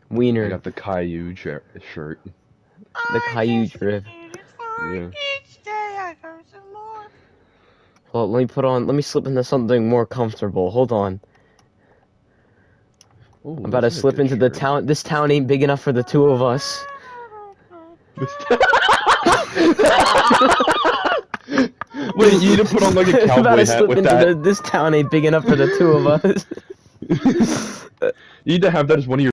Wiener. I got the Caillou shirt. The Caillou drip. Yeah. Well, let me slip into something more comfortable. Hold on. Ooh, I'm about to slip into the town. This town ain't big enough for the two of us. Wait, you need to put on like a I'm about cowboy to hat slip with into that. this town ain't big enough for the two of us. You need to have that as one of your